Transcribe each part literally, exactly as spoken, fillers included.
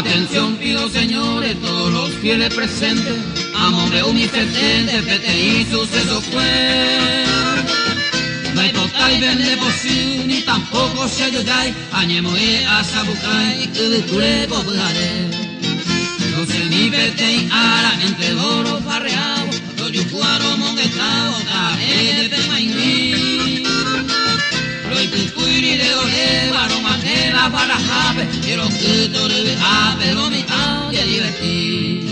Atención pido señores, todos los fieles presentes, amore un infetente, pete y suceso fue. No hay total vende posible, ni tampoco se ayudáis, añemoe a sabucay, que de cure popularé. No sé ni pete y ara, entre doro farreado, lo yucuaro monguetao, ta e de pemaini. Lo ipucuiri de ore, varón ajena para jape, y los quitos de ave, lo mitad de divertir.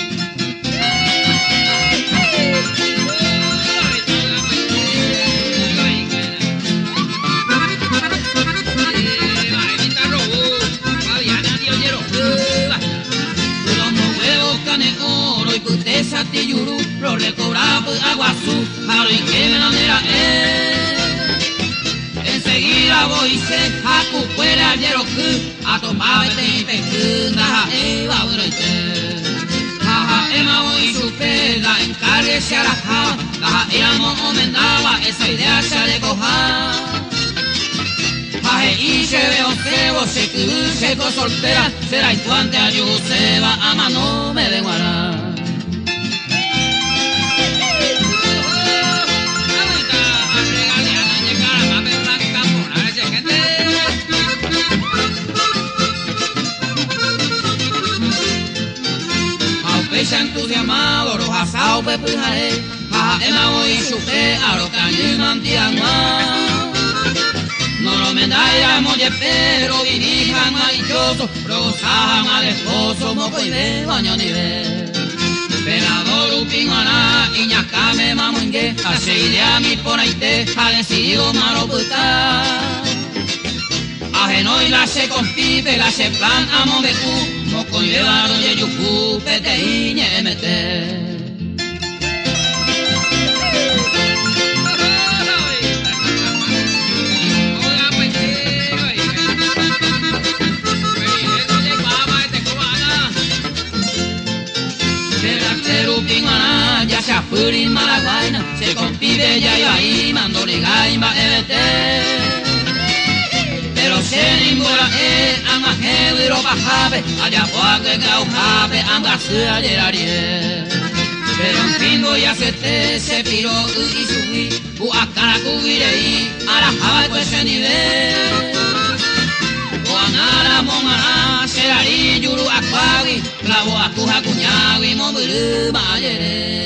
Satiyuru, lo recobraba aguazú, jaro y que venanera es. Enseguida voy se jacu fuera yero que a tomar este peque, naja eva bueno este. Naja ema voy su peda, encargue se arajaba, naja ema momendaba, esa idea se le coja. Jaje y se veo cebo, se que seco soltera, será iguante a yo se va a mano me de guará. Entusiasmado, los asados pepujaré, jaja ema voy supe a los caños antianual. No lo me da molle pero vinijan maravilloso, rosajan al esposo, moco y ve, baño ni ve. Penador upinguaná, iñacame mamongue, hace idea mi ponaite, al sigo malo puta. Ajeno y la se compipe, la se plan amo becu, moco y llevaron de yucu, pete y ñemete. Ya se afurin malaguaina, se compipe ya iba ahí, mandole gaima ebete. Pero se nimbora e, anga hebiro bajabe, allá poaque gaujabe, anga se ayerarie. Pero en fin voy a hacerte, se piró y subí, uakara cubirei, arajaba pues ese nivel. Oanara mongara, serari yuru akwagi, clavo akuja cuñawi, mobiru mayere.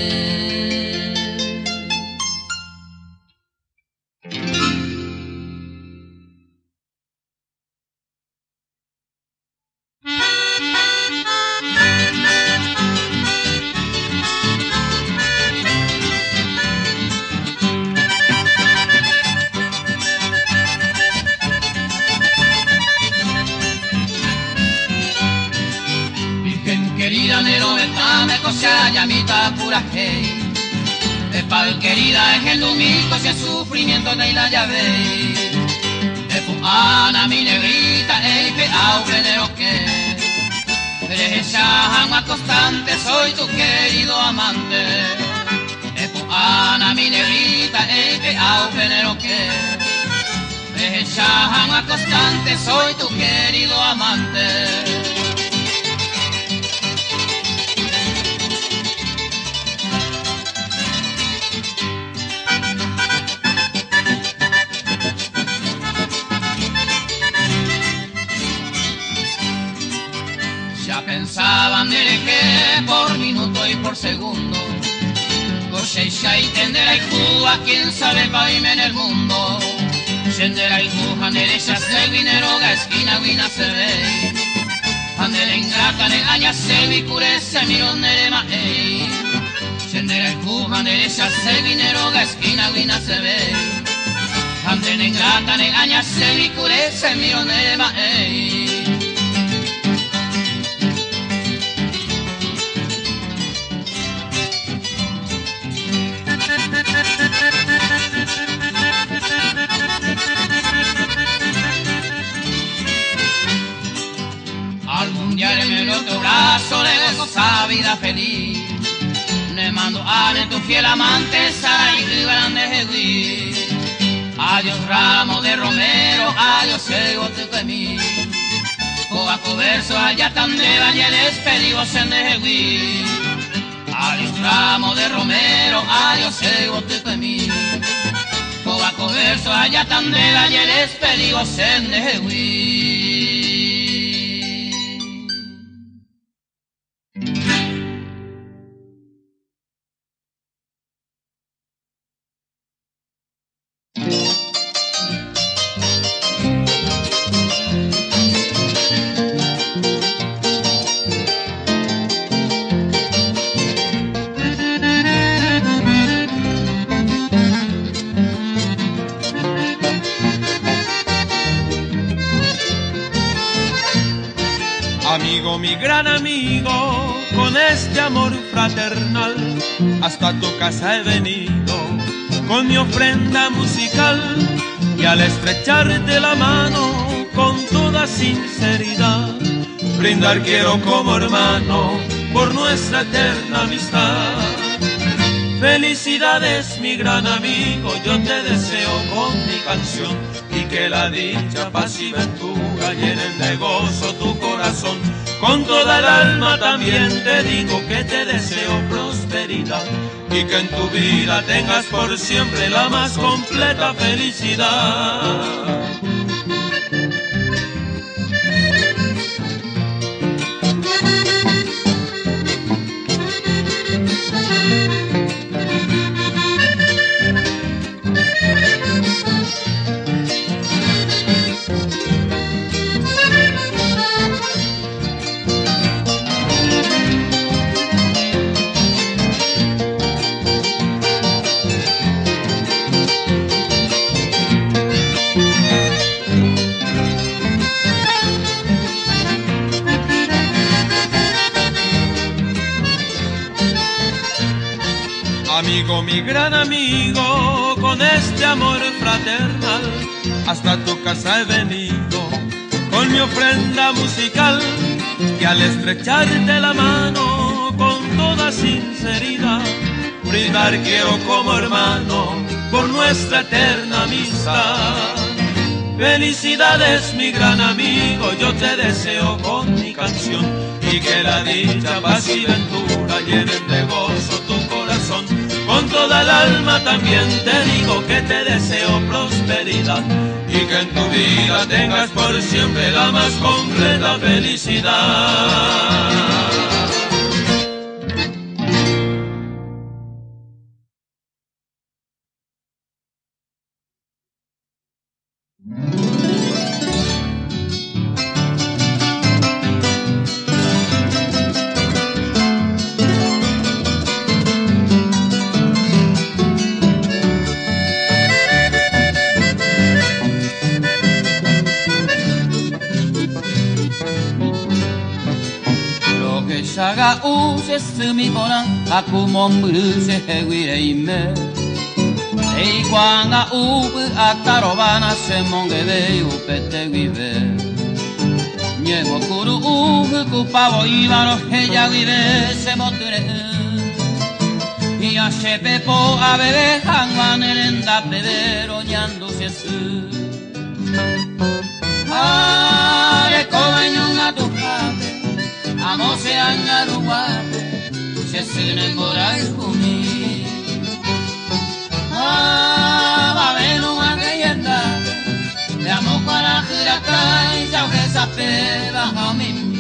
Llamita pura hey, de pal querida es el domingo, si el sufrimiento de la llave. De Ana mi negrita, ey, pe aurelero que eres esa agua constante, soy tu querido amante. De Ana mi negrita, ey, pe aurelero que eres esa agua constante, soy tu querido amante. Pensaban de que por minuto y por segundo Cosecha y tendera y Cuba, quién sabe pa' irme en el mundo. Sendera y Cuba, derecha se vineroga, esquina guina se ve. Andere ingrata ne aña se vi cure se miro nerema ey. Sendera y Cuba, derecha se vineroga, esquina guina se ve. Andere ingrata ne aña se vi cure se miro nerema ey. Algún día en el otro brazo le goza vida feliz. Le mando a tu fiel amante Sara y grande Jehuí. Adiós ramo de romero, adiós ego te quemí. Coaco verso allá tan de valle despedidos en Nejehuí. Adiós ramo de romero, adiós ego te mí. Coaco verso allá tan de valle despedidos en Nejehuí. Amigo, mi gran amigo, con este amor fraternal, hasta tu casa he venido con mi ofrenda musical, y al estrecharte la mano con toda sinceridad, brindar quiero como hermano por nuestra eterna amistad. Felicidades, mi gran amigo, yo te deseo con mi canción, y que la dicha, paz y ventura llenen de gozo tu corazón. Con toda el alma también te digo que te deseo prosperidad, y que en tu vida tengas por siempre la más completa felicidad. Amigo, mi gran amigo, con este amor fraternal, hasta tu casa he venido con mi ofrenda musical, y al estrecharte la mano con toda sinceridad, brindar quiero como hermano por nuestra eterna amistad. Felicidades, mi gran amigo, yo te deseo con mi canción, y que la dicha, paz y ventura llenen de gozo tu corazón. Con toda el alma también te digo que te deseo prosperidad, y que en tu vida tengas por siempre la más completa felicidad. Saga use sumi bona akumon bruse heguireime. Ei kwanga ubu atarobana se mongebe upete guive. Niego kuru ubu kupavo ibaro heya guive se moture. Y a shepepo a bebe hangwan elenda bebero nyandu sesu. Are kovenyon atuhate. Amo se angaruate, se sine morai kumi. Ah, va venu agayenda, le amo para jirakai, ya que sabe bajo mi.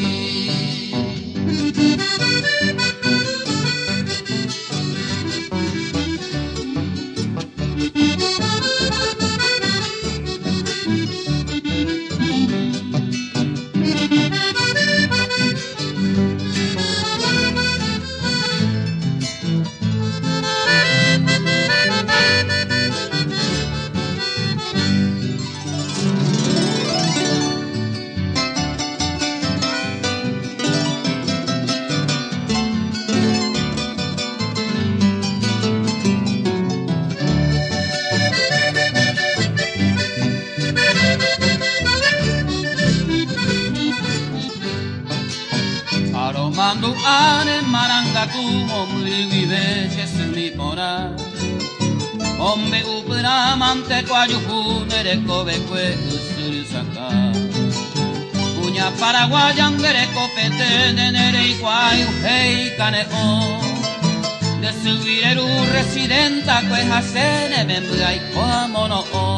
Aromando ane maranga como muy veces mi pora. Ombe upra mante kwa yuku nere kobe kwe usuru saka. uña paraguaya ngere copete nenere iguay uhei caneo de subireru residenta pues hacene membrai mono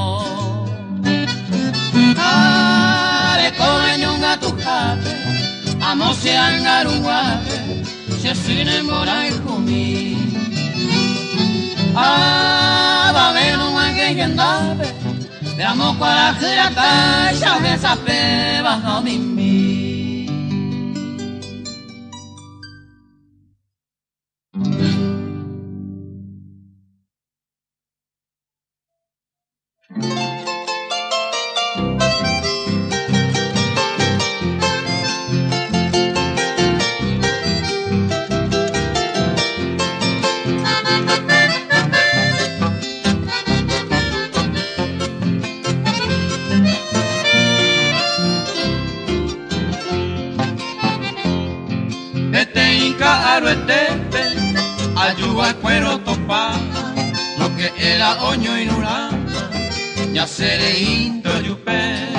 are coñunga tu jape amo se angaruape se sine morai kumi ah va veno mangue yendabe de amo para que acá ya ves a pe bajo mi ayuda al cuero topa lo que era oño y nurama ya seré into yupe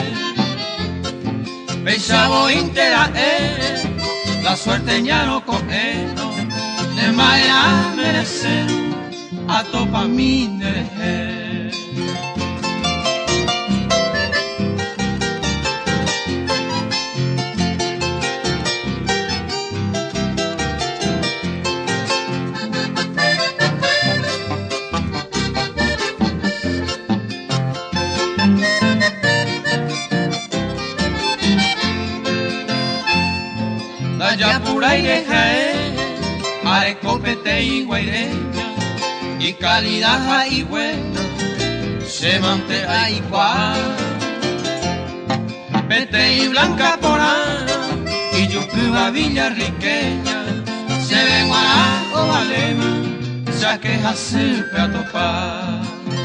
pensaba intera eh la suerte ya no cogeno de manera merecer a topa mi neje ya pura y dejae, are copete y guaireña, y calidad y buena, se mantea igual. Pete y blanca porana, y yucuba villarriqueña, se ven guarajo valema, ya que hacer a topar.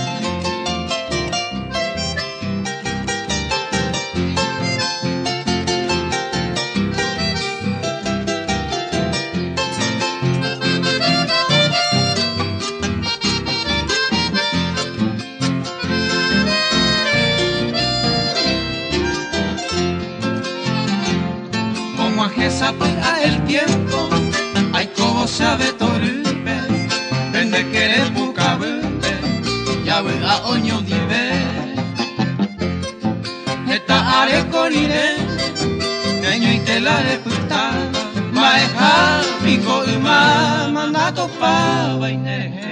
A el tiempo, hay como sabe torpe, vende que eres buca vende, ya ve a oño dive, esta are con ire, teño y telare putana, maeja, pico y ma, mandato pa vaine.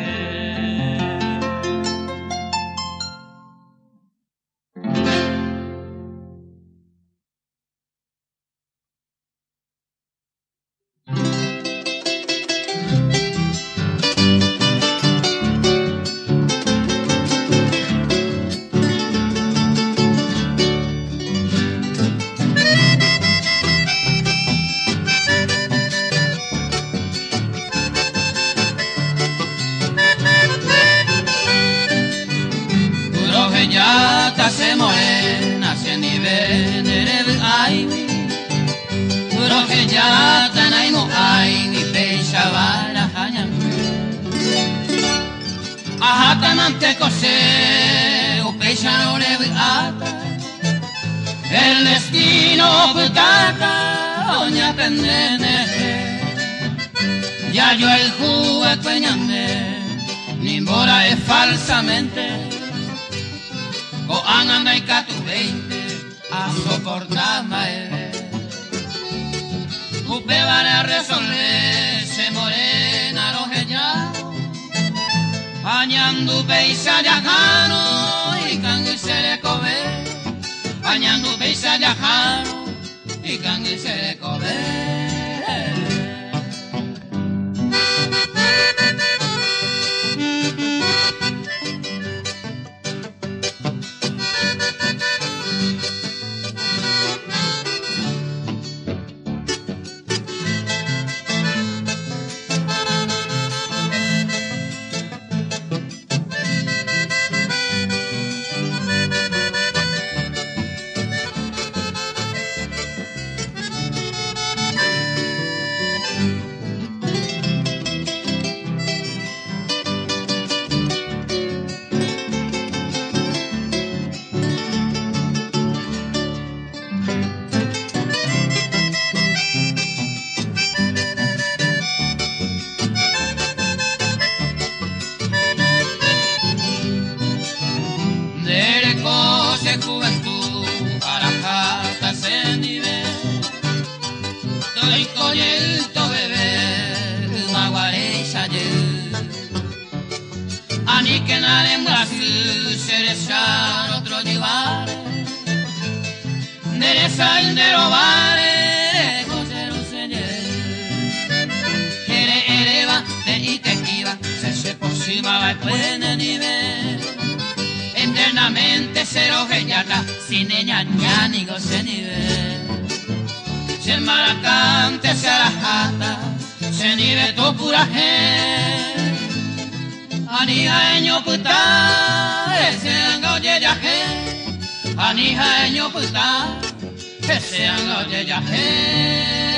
Se morena, se ni venere ay, puro que ya tan ay no hay ni pecha vara hayan. Ajá tan ante cose, o pecha no le ata, el destino putata, oña tendene, ya yo el jugo peñande, ni mora es falsamente. O anda y catu veinte a soportar mae. Upe van a resolver se morena los hellados. Añando peisa yajano y cangue se le cobe. Añando peisa yajano y cangue se le cobe. coyelto bebé, maguare sayer. Ani que nada en Brasil, cerezar otro llevar. Dereza el de robare, coser un señor. Quiere eleva, de itequiva, se se posima va puede nivel. Eternamente cero gellata, sin ñaña ni goce nivel. Si el maracante se arajata, se nive tu pura gen. Anija eño puta, ese angoye yaje. Anija eño puta, ese angoye yaje.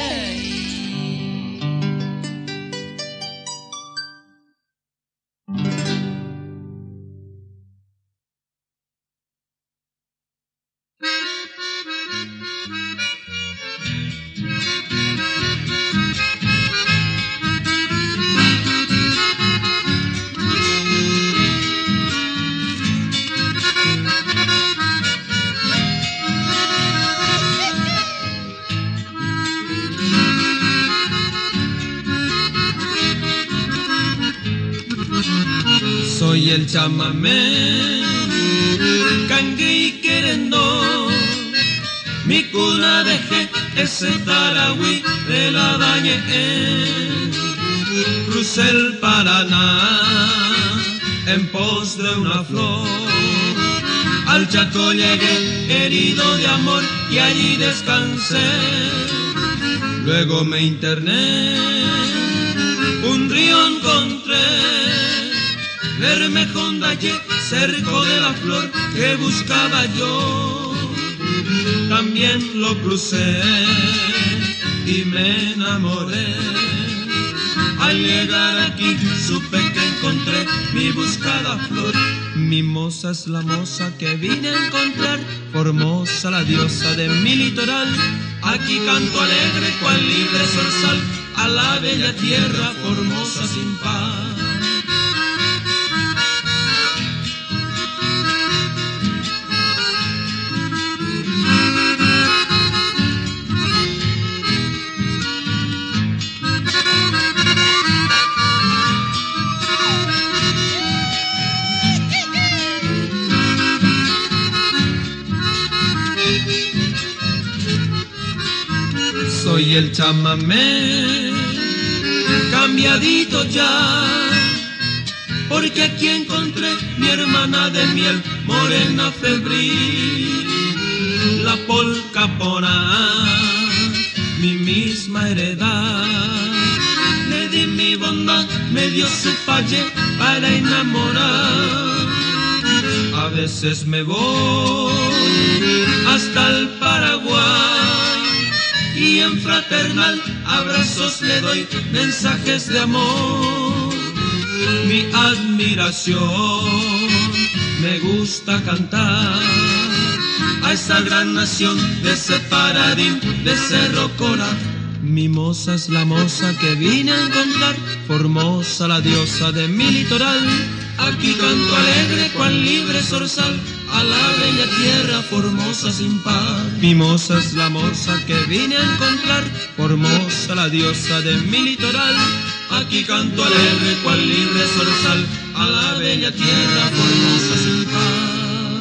Soy el chamamé, cangue y querendo, mi cuna dejé ese Tarahui de la Dañe, crucé el Paraná en pos de una flor, al Chaco llegué herido de amor y allí descansé, luego me interné, un río encontré, Bermejón Valle, cerco de la flor que buscaba yo. También lo crucé y me enamoré. Al llegar aquí supe que encontré mi buscada flor. Mimosa es la moza que vine a encontrar, Formosa la diosa de mi litoral. Aquí canto alegre cual libre zorzal, a la bella tierra Formosa sin par. Soy el chamamé, cambiadito ya, porque aquí encontré mi hermana de miel, morena febril, la polca pona, mi misma heredad. Le di mi bondad, me dio su falle para enamorar. A veces me voy hasta el Paraguay, y en fraternal abrazos le doy mensajes de amor. Mi admiración me gusta cantar a esta gran nación de ese Paradín, de Cerro Cora. Mimosa es la moza que vine a encontrar, Formosa la diosa de mi litoral. Aquí canto alegre cual libre zorzal, a la bella tierra Formosa sin par. Mimosa es la moza que vine a encontrar, Formosa la diosa de mi litoral. Aquí canto alegre cual libre zorzal, a la bella tierra Formosa sin par.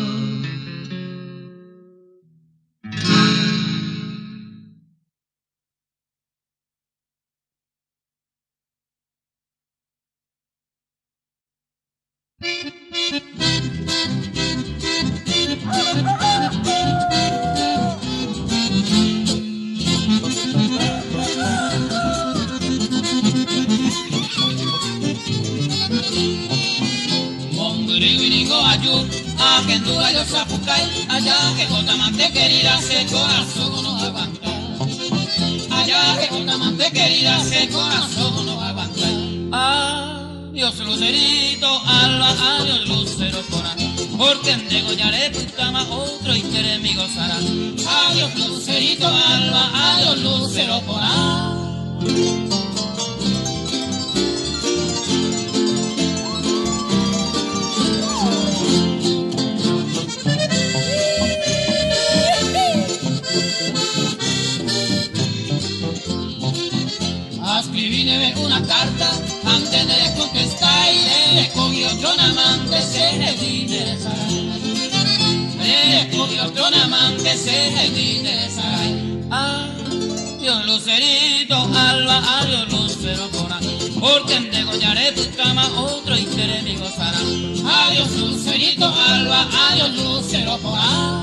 Allá que Cotamante querida, ese corazón no aguanta. Allá que Cotamante querida, ese corazón no aguanta. Adiós lucerito, alba, adiós lucero cora, porque en degollaré putama otro interés mi gozará. Adiós lucerito, alba, adiós lucero cora. escribirle una carta antes de contestar y le escogí otro amante, se le interesará. Le escogí otro amante, se le interesará. Adiós Lucerito, alba, adiós Lucero Cora, porque en degollaré tu cama otro interés me gozará. Adiós Lucerito, alba, adiós Lucero Cora.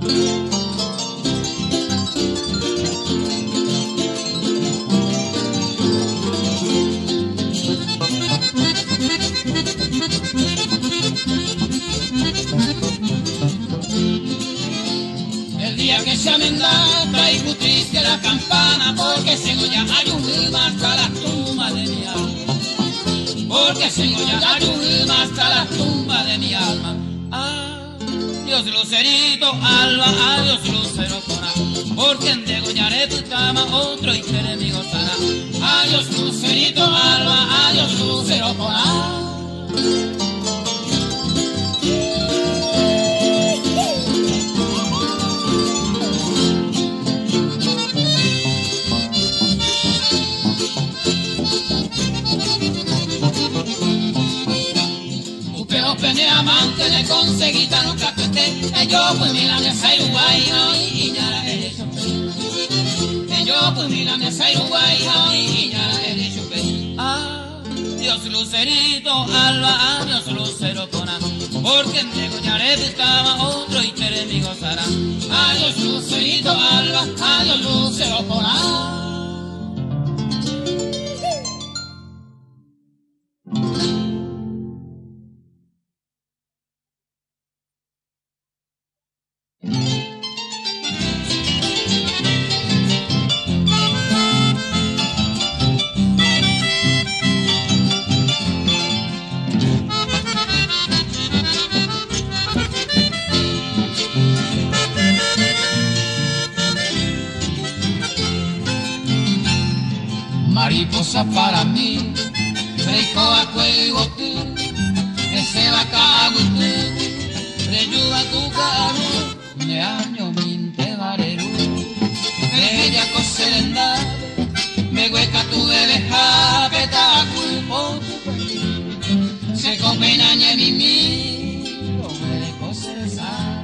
El día que se amenda traigo triste la campana, porque se goya ayuda hasta la tumba de mi alma, porque se goya ayuda hasta la tumba de mi alma. Adiós Lucerito, alba, adiós Lucero Cora, porque en degollaré tu cama otro interés me gozará. Adiós Lucerito, alba, adiós Lucero Cora. Pene amante le conseguí tan un catuete, yo pues milanesa y uruguaya y ya la he hecho pe. Yo pues milanesa y uruguaya y ya la he hecho pe. Adiós Lucerito, alba, adiós Lucero Cora, porque en degollaré tu cama otro interés me gozará. Adiós Lucerito, alba, adiós Lucero Cora. Mariposa para mí, rico a cuello tú, ese va cago tú, reyuda tu caro, de año minte bareru, bella coselenda, me hueca tu bebé japeta culpo tu perdí, se combina ñe mi mi, lo huele cosesar.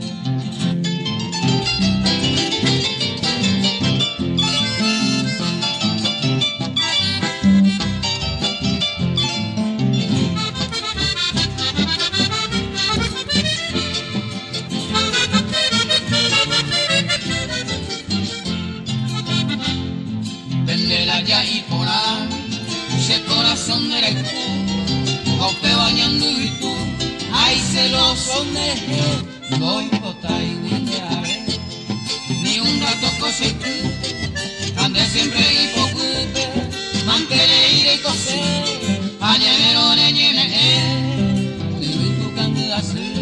Ya y por ahí, ese corazón de tú, caupe bañando y tú, ay celoso de doy bota y guiñare, ni un rato cosa y tú, ande siempre y pocupe, manquere y de coser, añero neñene, y tu candida así.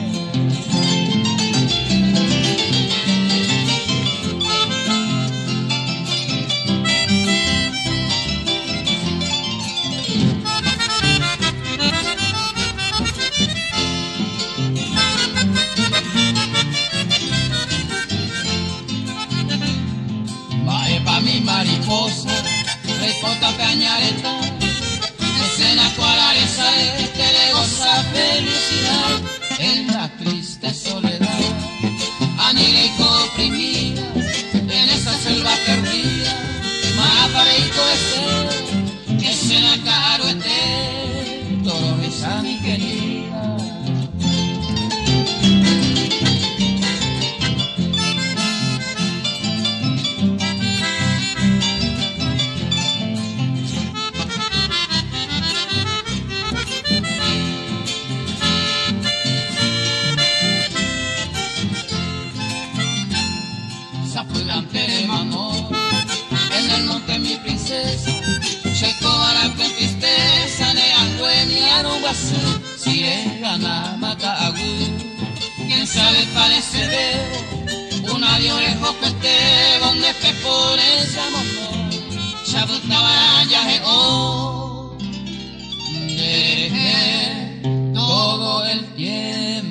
Mariposa, ripota peñareta, escena cualaresa, este le goza felicidad en la triste soledad, anírico oprimida, en esa selva perdida, más parejo este, escena caro este, toro esa mi querida. En el monte mi princesa, checo a con tristeza, ne acueniaron guasú, si es gana mata agú, quién sabe parece veo, una de orejo peste, donde que por esa amor, chabutaba ya je oh, dejé todo el tiempo.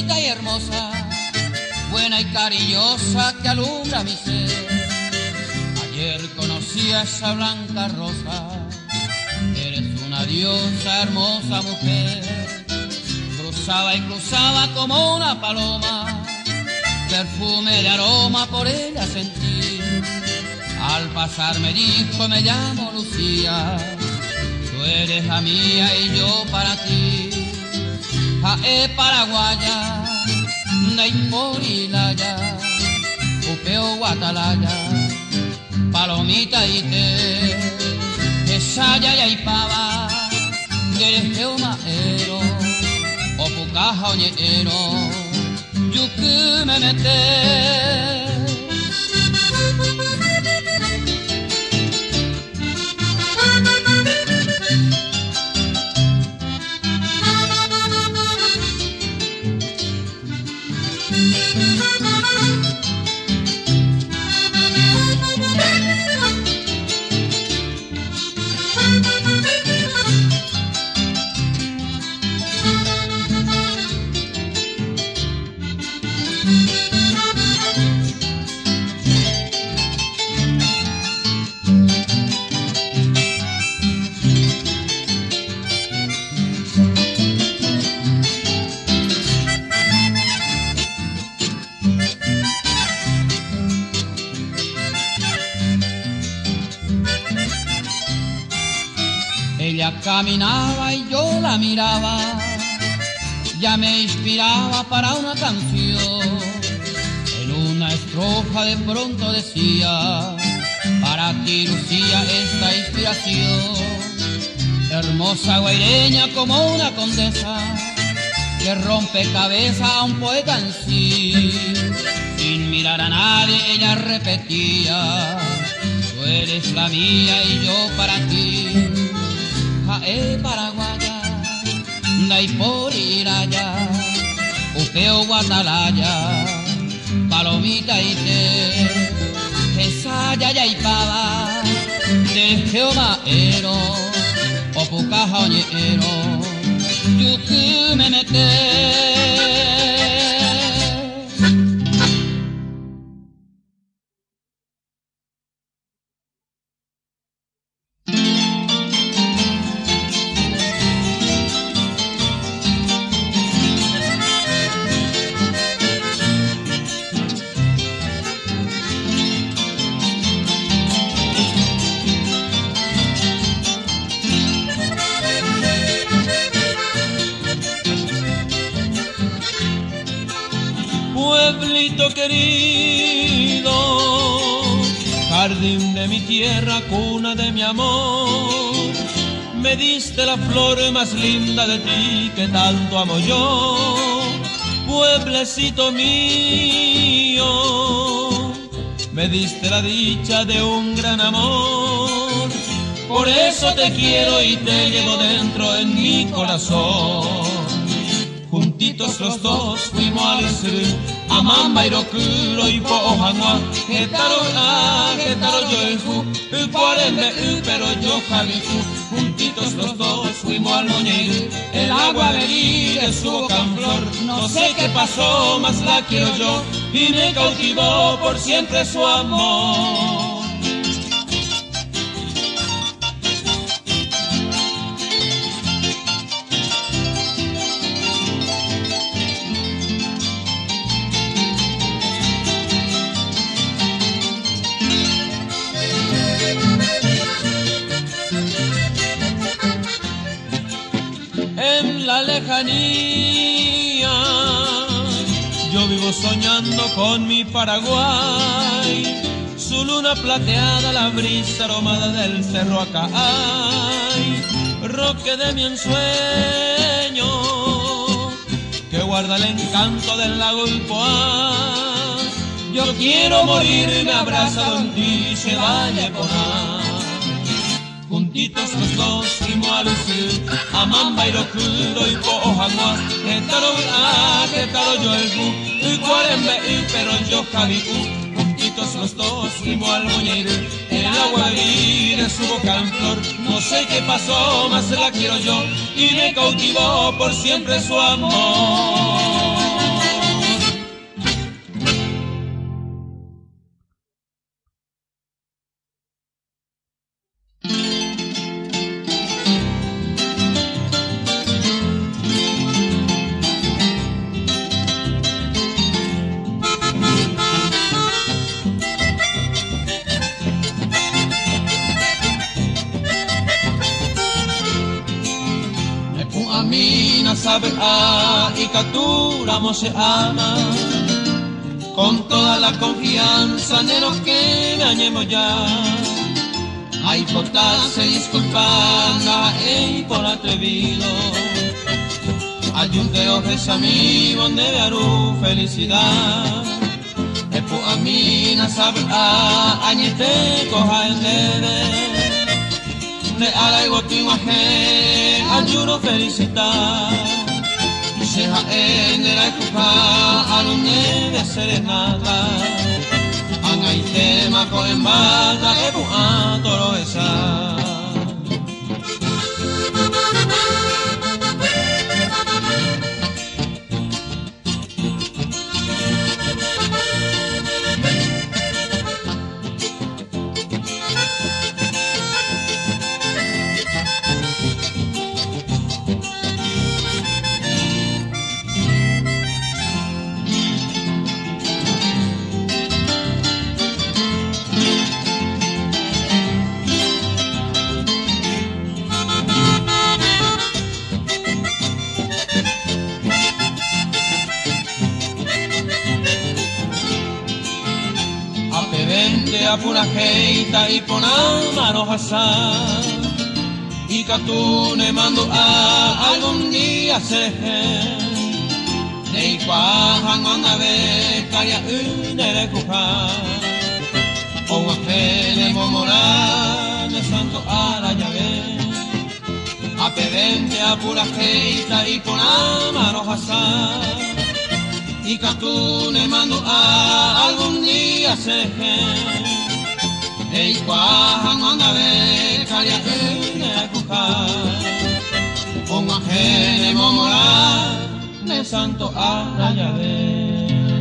bonita y hermosa, buena y cariñosa que alumbra mi ser. Ayer conocí a esa blanca rosa, eres una diosa, hermosa mujer. Cruzaba y cruzaba como una paloma, perfume de aroma por ella sentí. Al pasar me dijo, me llamo Lucía, tú eres la mía y yo para ti. Jae paraguaya, Naiporilaya, Upeo Guatalaya, Palomita y te, Esaya y Aipaba, Derejeo Maero, Opucaja Oñero, Yuku me mete. Ella caminaba y yo la miraba, ya me inspiraba para una canción. En una estrofa de pronto decía, para ti Lucía esta inspiración. Hermosa guaireña como una condesa, que rompe cabeza a un poeta en sí. Sin mirar a nadie ella repetía, tú eres la mía y yo para ti. Jae paraguaya, Naiporilaya, Upeo Guatalaya, Palomita y te, Esaya y Aipaba, Derejeo Maero, Opucaja Oñero, Yuku me mete. Pueblito querido, jardín de mi tierra, cuna de mi amor, me diste la flor más linda de ti que tanto amo yo. Pueblecito mío, me diste la dicha de un gran amor, por eso te quiero y te llevo dentro en mi corazón. Juntitos los dos fuimos al sur, a Mamba y Rocuro y Pojanua, Getaro a Getaro yo el fu, el cuarembe pero yo javifu. Juntitos los dos fuimos al Moñeiro, el agua venir de su boca en flor. No sé qué pasó, mas la quiero yo y me cautivó por siempre su amor. En la lejanía yo vivo soñando con mi Paraguay, su luna plateada, la brisa aromada del cerro Acay, roque de mi ensueño que guarda el encanto del lago Ilpoá. Yo quiero morirme abrazado en ti, se vaya por ahí. Juntitos los dos fuimos a lucir, a Mamba y Rocuro y Pojanua, Getaro a Getaro yo el bu, y cuarembe y pero yo javicu. Juntitos los dos fuimos al Moñeiro, el agua de su boca en flor. No sé qué pasó, mas la quiero yo y me cautivó por siempre su amor. sabe a y capturamos se ama con toda la confianza de los que me añemos ya. Hay portarse disculpando y por atrevido. Hay un Dios es amigo donde vearu felicidad. Es por a mí no sabe a añete coja el debe. De ala y botín aje ayuno felicitar. Seja en el escucha a los de serenata. Hay tema con embata e buan toro esa. A pura jeita y pon manos asar y que tú me mando a algún día se de cuajan anda ve calla une de cujar o a fe de momorar de santo a la llave a pedente a pura jeita y pon manos asar y que tú me mando a algún día se Ei cuajan anda ve calia une a cujar con ajene momorar de santo a la llave.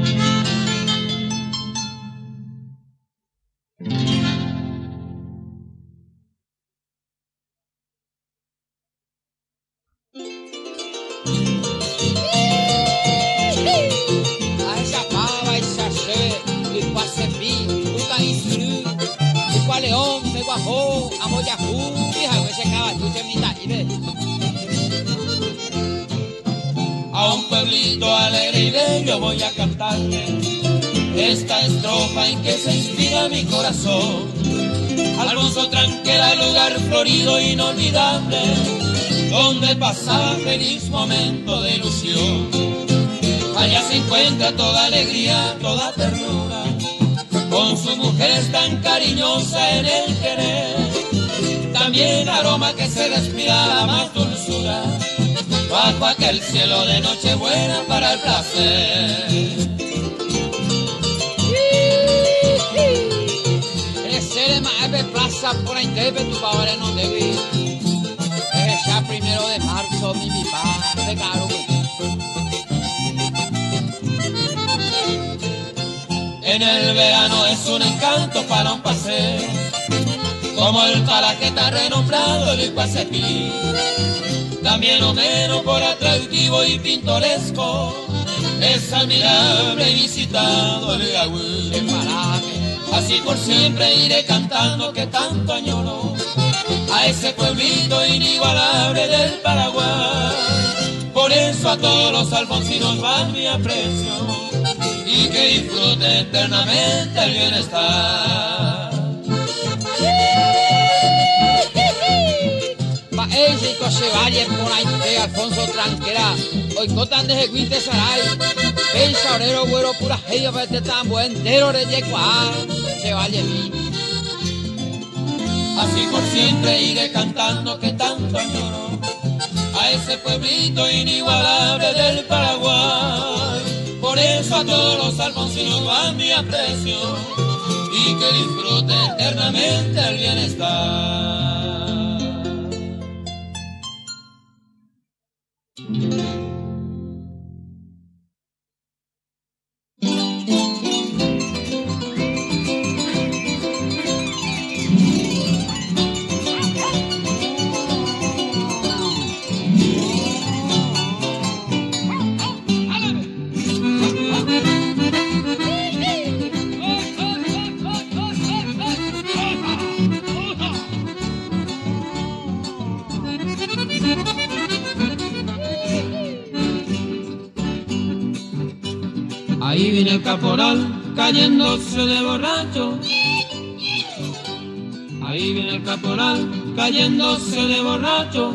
A un pueblito alegre y bello voy a cantarle esta estrofa en que se inspira mi corazón. Alfonso Tranquera, lugar florido e inolvidable, donde pasaba feliz momento de ilusión. Allá se encuentra toda alegría, toda ternura, con su mujer tan cariñosa en el querer. También aroma que se respira más dulzura, bajo aquel cielo de Nochebuena para el placer. Ese más de plaza por ahí debe tu padre no debe. Es ya primero de marzo mi mi padre caro. En el verano es un encanto para un paseo, como el Paraqueta renombrado el Iguacepí. También o menos por atractivo y pintoresco, es admirable y visitado el Yagüí. Así por siempre iré cantando que tanto añoro a ese pueblito inigualable del Paraguay. Por eso a todos los alfonsinos va mi aprecio y que disfruten eternamente el bienestar. Ese y Cochevalle por ahí de Alfonso Tranquera, hoy cotan de Jeguite Saray, el saurero güero pura heyo vete tan buen entero de Yecuá, Chevalle mi. Así por siempre iré cantando que tanto añoro a ese pueblito inigualable del Paraguay. Por eso a todos los alfonsinos va mi aprecio y que disfruten eternamente el bienestar. Ahí viene el caporal cayéndose de borracho. Ahí viene el caporal cayéndose de borracho.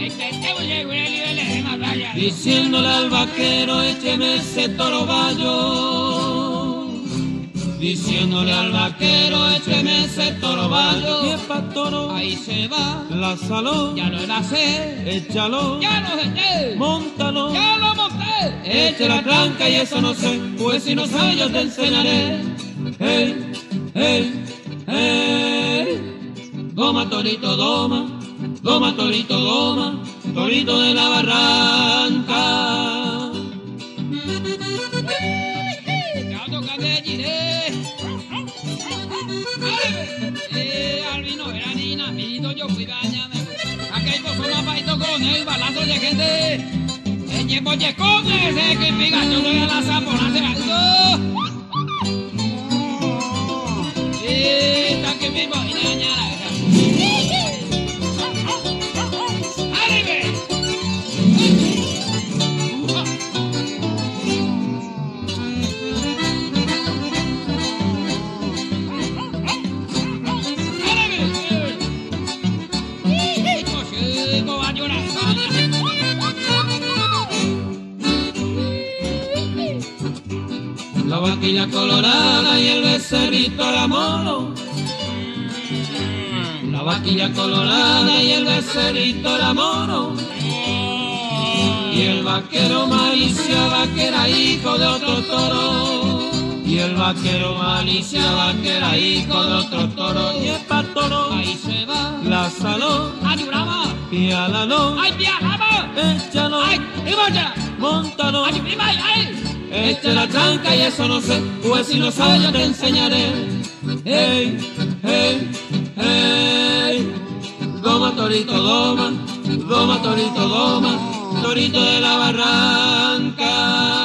Diciéndole al vaquero, écheme ese toro bayo. Diciéndole al vaquero, écheme ese toro bayo. Y es pa' toro, ahí se va, la saló, ya no la sé, échalo, ya lo eché, móntalo, ya lo monté. Eche la tranca y eso no sé, pues si no sabes yo te enseñaré. Hey, hey, hey. Doma, torito, doma, doma, torito, doma, torito de la barranca. Gato cabelliré. Eh, Albino era ni namito, yo fui bañame. Aquel coso mapaito con el balazo de gente. El tiempo con ese que pica, yo voy a la zapona de algo. Eh, está que me voy a dañar. La vaquilla colorada y el becerrito era mono. La vaquilla colorada y el becerrito era mono. Y el vaquero maliciaba que era hijo de otro toro. Y el vaquero maliciaba que era hijo de otro toro. y es pa' toro, Ahí se va, la saló, ayurama, y alalo, ay, pialama, échalo, ay, y vaya, móntalo, ay, prima, ay. eche la tranca y eso no sé, pues si no sabes yo te enseñaré. Hey, hey, hey, Doma, torito, doma, doma, torito, doma, torito de la barranca.